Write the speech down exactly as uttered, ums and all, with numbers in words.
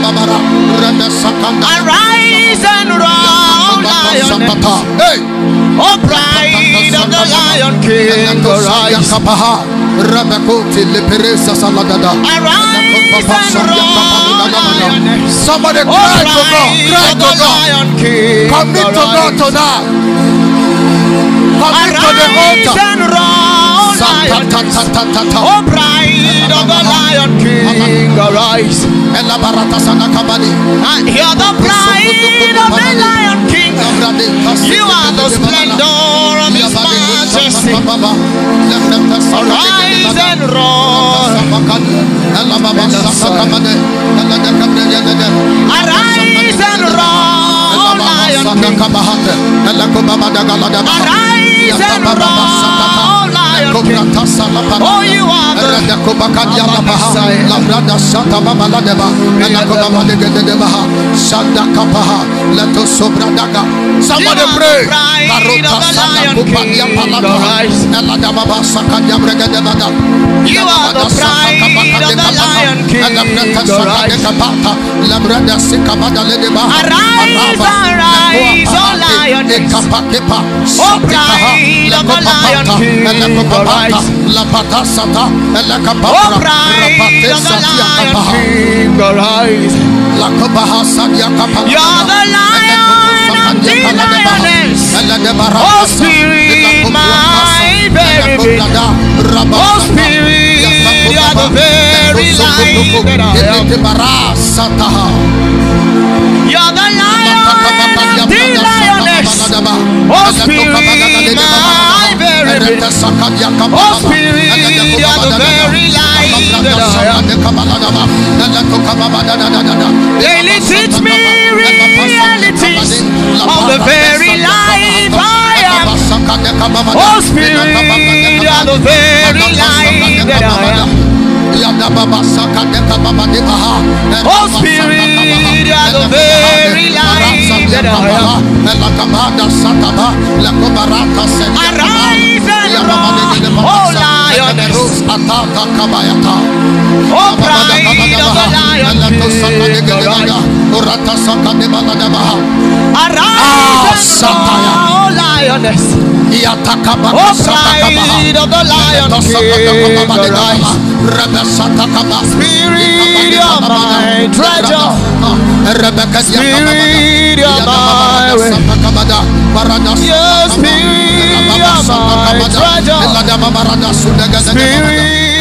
Arise and roar, lioness. Oh, pride of the Lion King, arise. Arise and roar, lioness. Somebody cry to God. Cry to God. Commit to God tonight. Commit to the altar. And roar, lioness. Oh, pride of the Lion King, arise. And hear the pride of the Lion King. You are the splendor of His majesty. Arise and roar. Arise and roar, Lion King. Arise and roar, Lion King. Oh, you are the somebody pray. You are the pride of the Lion King. Arise, arise, oh lioness. Oh pride of the Lion King. Arise. Oh pride of the Lion King. Arise. You're the lion of the lioness. Oh spirit, my very being. Oh spirit, you're the very light that I am. You're the lion of the lioness. Oh spirit, my very being. Oh spirit, you're the very light that I am. Daily teach me realities of the very life I am. Oh spirit, you're the very light that I am. Oh spirit, you're the very light that I am. Arise and roar, oh lioness. Oh pride of the Lion King, arise and roar, oh lioness. Oh pride of the Lion King, arise. Spirit of my treasure, Spirit of my way, yes, Spirit of my treasure, Spirit